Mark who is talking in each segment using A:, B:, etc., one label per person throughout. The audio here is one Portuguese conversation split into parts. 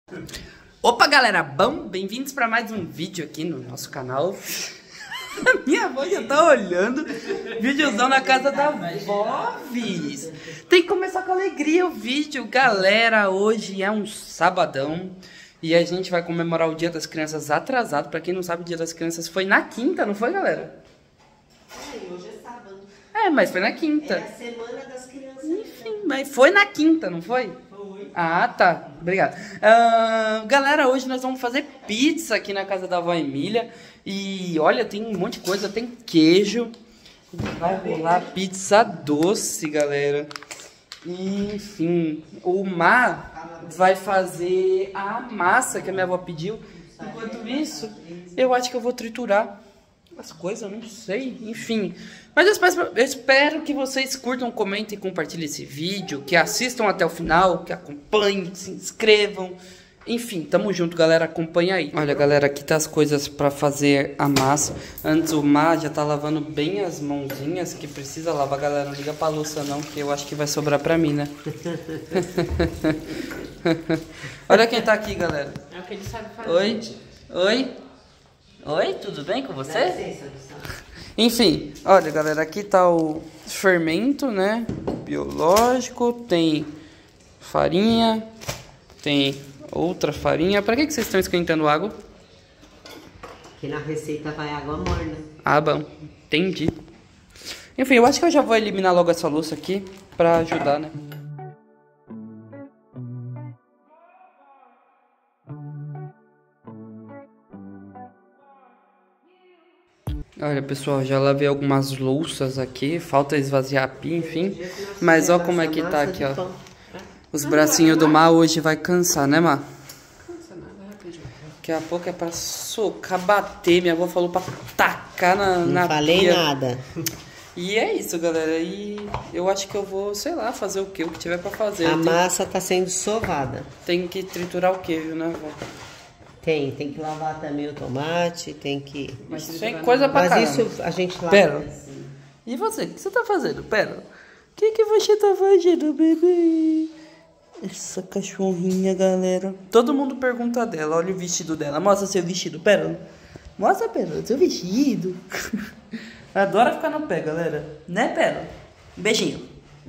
A: Opa, galera, bom? Bem-vindos para mais um vídeo aqui no nosso canal. Minha avó já tá olhando. Videozão na casa da Voves. Tem que começar com alegria o vídeo. Galera, hoje é um sabadão e a gente vai comemorar o Dia das Crianças atrasado. Pra quem não sabe, o Dia das Crianças foi na quinta, não foi, galera?
B: Hoje é sábado.
A: É, mas foi na quinta.
B: É a semana das crianças.
A: Enfim, mas foi na quinta, não foi?
B: Foi.
A: Ah, tá. Obrigado. Galera, hoje nós vamos fazer pizza aqui na casa da avó Emília. E olha, tem um monte de coisa. Tem queijo. Vai rolar pizza doce, galera. E, enfim, o Mar vai fazer a massa que a minha avó pediu. Enquanto isso, eu acho que eu vou triturar as coisas, eu não sei, enfim. Mas eu espero que vocês curtam, comentem, compartilhem esse vídeo, que assistam até o final, que acompanhem, que se inscrevam. Enfim, tamo junto, galera, acompanha aí. Olha, galera, aqui tá as coisas pra fazer a massa. Antes o Mar já tá lavando bem as mãozinhas, que precisa lavar, galera. Não liga pra louça não, porque eu acho que vai sobrar pra mim, né? Olha quem tá aqui, galera.
B: É o que ele sabe fazer.
A: Oi, oi. Oi, tudo bem com você? Enfim, olha, galera, aqui tá o fermento, né? Biológico, tem farinha, tem outra farinha. Pra que vocês estão esquentando água?
B: Que na receita vai água morna.
A: Ah, bom, entendi. Enfim, eu acho que eu já vou eliminar logo essa louça aqui pra ajudar, né? Olha, pessoal, já lavei algumas louças aqui, falta esvaziar a pia, enfim. Mas ó como é que tá aqui, ó. Os bracinhos do Mar hoje vai cansar, né, Mar?
B: Cansa nada, rapidinho.
A: Daqui a pouco é pra socar, bater. Minha avó falou pra tacar na pia.
B: Não falei nada.
A: E é isso, galera. E eu acho que eu vou, sei lá, fazer o que tiver pra fazer.
B: A massa tá sendo sovada.
A: Tem que triturar o queijo, né, vó?
B: Tem que lavar também o tomate, tem que...
A: Mas tem coisa pra caramba.
B: Mas isso a gente lava.
A: Pera.
B: Assim.
A: E você? O que você tá fazendo? Pera. O que você tá fazendo, bebê? Essa cachorrinha, galera. Todo mundo pergunta dela. Olha o vestido dela. Mostra seu vestido. Pera. Mostra, Pera, seu vestido. Adora ficar no pé, galera. Né, Pera? Um beijinho.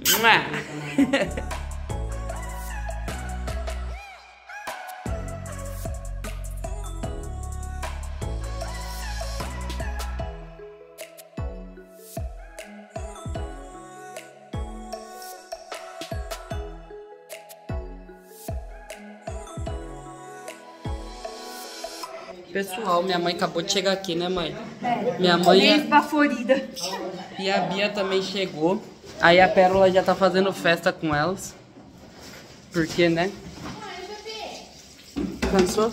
A: Pessoal, minha mãe acabou de chegar aqui, né, mãe? Minha mãe
C: esbaforida.
A: e a Bia também chegou. Aí a Pérola já tá fazendo festa com elas. Porque, né? Cansou?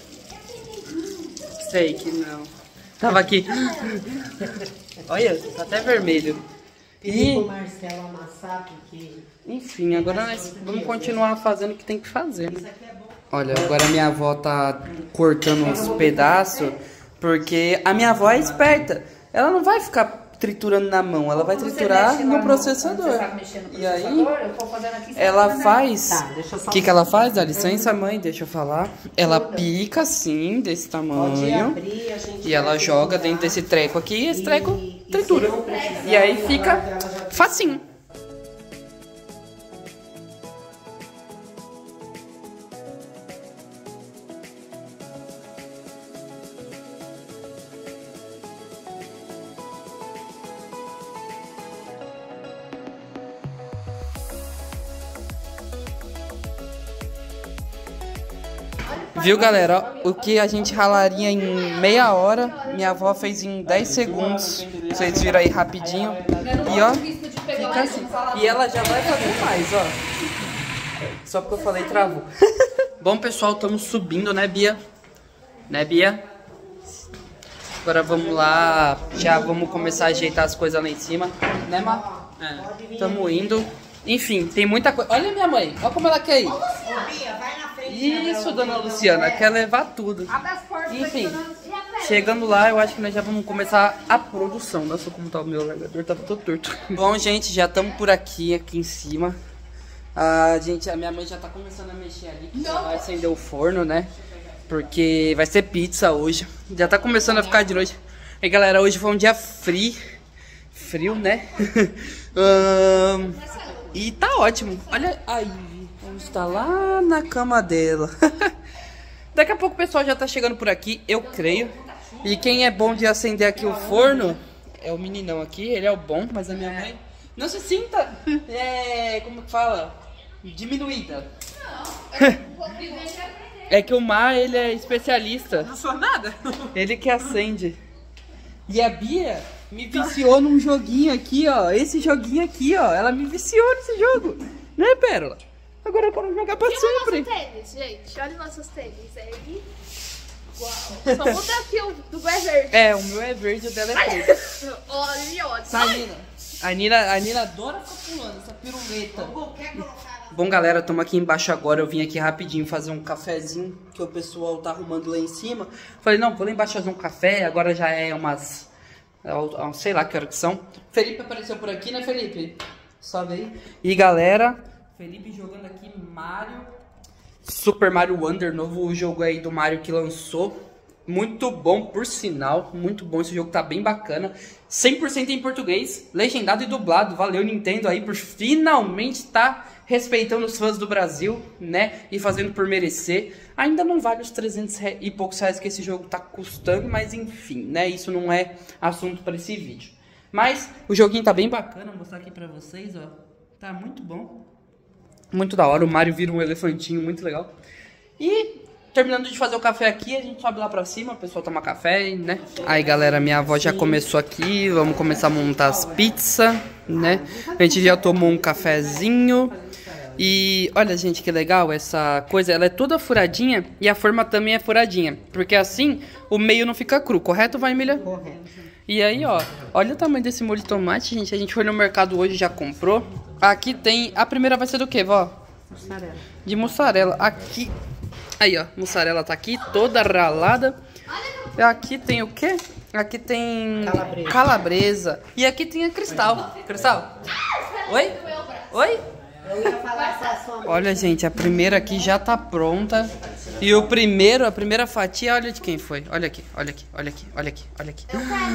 A: Sei que não. Tava aqui. Olha, tá até vermelho.
B: Pedi pro Marcelo amassar, porque...
A: Enfim, agora nós vamos continuar fazendo o que tem que fazer.
B: Isso aqui é bom.
A: Olha, agora minha avó tá cortando uns pedaços, porque a minha avó é esperta. Ela não vai ficar triturando na mão, ela vai triturar no processador. E aí, ela faz... O que ela faz? Dá licença, mãe, deixa eu falar. Ela pica assim, desse tamanho, e ela joga dentro desse treco aqui, e esse treco tritura. E aí fica facinho. Viu, galera? O que a gente ralaria em meia hora, minha avó fez em 10 segundos. Vocês viram aí rapidinho. E ó, fica assim. E ela já vai fazer mais, ó. Só porque eu falei travou. Bom, pessoal, estamos subindo, né, Bia? Né, Bia? Agora vamos lá, já vamos começar a ajeitar as coisas lá em cima. Né, Má? Estamos indo. Enfim, tem muita coisa. Olha minha mãe, olha como ela quer ir.
B: Ô, Bia, vai na frente.
A: Isso, dona Luciana, quer levar tudo. Enfim, chegando lá, eu acho que nós já vamos começar a produção. Nossa, como tá o meu largador, tava todo torto. Bom, gente, já estamos por aqui em cima. A minha mãe já tá começando a mexer ali, que já vai acender o forno, né? Porque vai ser pizza hoje. Já tá começando a ficar de noite. E galera, hoje foi um dia frio, né? E tá ótimo. Olha aí, vamos estar lá na cama dela. Daqui a pouco o pessoal já tá chegando por aqui, eu creio. E quem é bom de acender aqui o forno é o meninão aqui, ele é o bom, mas a minha mãe não se sinta, como que fala? Diminuída. É que o Mar, ele é especialista.
C: Não sou nada.
A: Ele que acende. E a Bia me viciou num joguinho aqui, ó. Esse joguinho aqui, ó. Ela me viciou nesse jogo. Né, Pérola? Agora eu quero jogar pra sempre.
D: Olha nossos tênis, gente. Olha nossos tênis. Aí. Uau. Só muda aqui o do é verde.
A: O meu é verde e o dela é verde.
D: Olha.
A: Tá, Nina. A Nina adora ficar pulando essa piruleta. Bom, galera, estamos aqui embaixo agora. Eu vim aqui rapidinho fazer um cafezinho, que o pessoal tá arrumando lá em cima. Falei, não, vou lá embaixo fazer um café. Agora já é umas... sei lá que hora que são. Felipe apareceu por aqui, né, Felipe? Sobe aí. E, galera, Felipe jogando aqui Super Mario Wonder, novo jogo aí do Mario que lançou. Muito bom, por sinal. Muito bom, esse jogo tá bem bacana. 100% em português, legendado e dublado. Valeu, Nintendo, aí por finalmente tá respeitando os fãs do Brasil, né? E fazendo por merecer. Ainda não vale os 300 e poucos reais que esse jogo tá custando, mas enfim, né? Isso não é assunto para esse vídeo. Mas o joguinho tá bem bacana, vou mostrar aqui pra vocês, ó. Tá muito bom. Muito da hora, o Mario vira um elefantinho, muito legal. E terminando de fazer o café aqui, a gente sobe lá pra cima, o pessoal toma café, né? Aí, galera, minha avó já começou aqui, vamos começar a montar as pizzas, né? A gente já tomou um cafezinho. E olha, gente, que legal essa coisa, ela é toda furadinha e a forma também é furadinha. Porque assim, o meio não fica cru, correto, vai, Emília?
B: Correto.
A: E aí, ó, olha o tamanho desse molho de tomate, gente. A gente foi no mercado hoje e já comprou. Aqui tem, a primeira vai ser do quê, vó?
B: Mussarela.
A: De mussarela. Aqui, aí, ó, mussarela tá aqui, toda ralada. Aqui tem o quê? Aqui tem calabresa. E aqui tem a Cristal. Cristal? Oi? Oi?
B: Eu ia falar essa sua...
A: Olha, gente, a primeira aqui já tá pronta. E a primeira fatia, olha de quem foi. Olha aqui, olha aqui, olha aqui, olha aqui, olha aqui.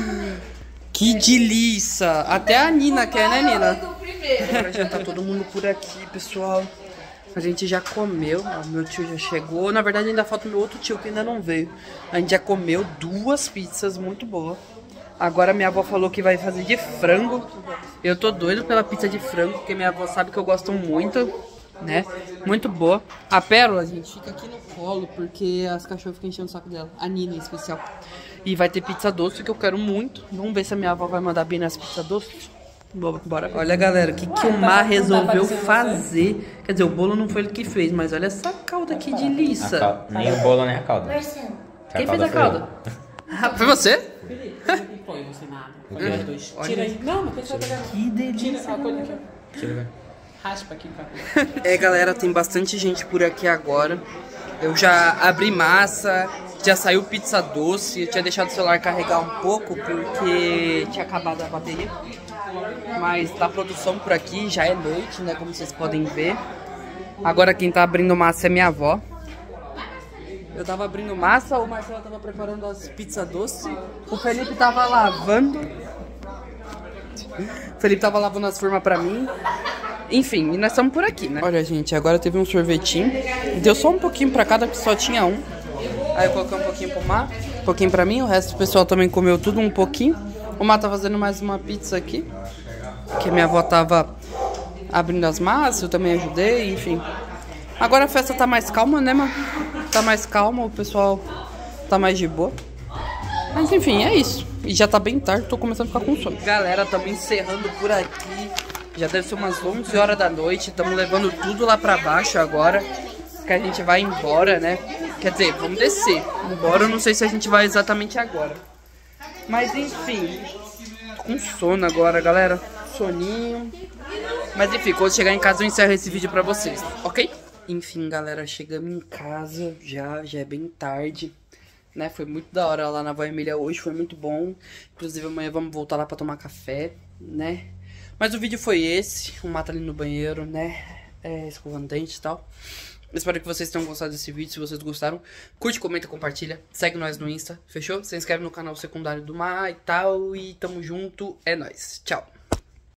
A: Que delícia! Até a Nina quer, né, Nina? Agora já tá todo mundo por aqui, pessoal. A gente já comeu, ó, meu tio já chegou. Na verdade, ainda falta o meu outro tio que ainda não veio. A gente já comeu 2 pizzas muito boas. Agora minha avó falou que vai fazer de frango. Eu tô doido pela pizza de frango, porque minha avó sabe que eu gosto muito, né? Muito boa. A Pérola, gente, fica aqui no colo, porque as cachorras ficam enchendo o saco dela. A Nina, em especial. E vai ter pizza doce, que eu quero muito. Vamos ver se a minha avó vai mandar bem nas pizzas doces. Bora. Olha, galera, o que o Mar resolveu fazer. Quer dizer, o bolo não foi ele que fez, mas olha essa calda que delícia.
E: Nem o bolo, nem a calda.
A: Quem fez a calda? Foi você?
C: Não põe você nada. Os dois. Tira aí. Não tem que pegar.
A: Que delícia.
C: Tira a coisa aqui, ó.
E: Tira.
C: Raspa aqui, cara.
A: Galera, tem bastante gente por aqui agora. Eu já abri massa, já saiu pizza doce. Eu tinha deixado o celular carregar um pouco porque tinha acabado a bateria. Mas tá produção por aqui, já é noite, né, como vocês podem ver. Agora quem tá abrindo massa é minha avó. Eu tava abrindo massa, o Marcelo tava preparando as pizzas doces. O Felipe tava lavando. O Felipe tava lavando as formas pra mim. Enfim, e nós estamos por aqui, né? Olha, gente, agora teve um sorvetinho. Deu só um pouquinho pra cada, porque só tinha um. Aí eu coloquei um pouquinho pro Mar, um pouquinho pra mim. O resto do pessoal também comeu tudo um pouquinho. O Mar tá fazendo mais uma pizza aqui, que minha avó tava abrindo as massas, eu também ajudei, enfim. Agora a festa tá mais calma, né, mano? Tá mais calma, o pessoal tá mais de boa. Mas enfim, é isso. E já tá bem tarde, tô começando a ficar com sono. Galera, estamos encerrando por aqui. Já deve ser umas 11 horas da noite. Estamos levando tudo lá pra baixo agora, que a gente vai embora, né? Quer dizer, vamos descer. Embora eu não sei se a gente vai exatamente agora. Mas enfim, tô com sono agora, galera. Soninho. Mas enfim, quando chegar em casa eu encerro esse vídeo pra vocês, ok? Enfim, galera, chegamos em casa, já é bem tarde, né? Foi muito da hora lá na Vó Emília hoje, foi muito bom. Inclusive amanhã vamos voltar lá pra tomar café, né? Mas o vídeo foi esse, o Mar tá ali no banheiro, né? escovando dente e tal. Espero que vocês tenham gostado desse vídeo. Se vocês gostaram, curte, comenta, compartilha. Segue nós no Insta, fechou? Se inscreve no canal secundário do Mar e tal. E tamo junto, é nóis. Tchau.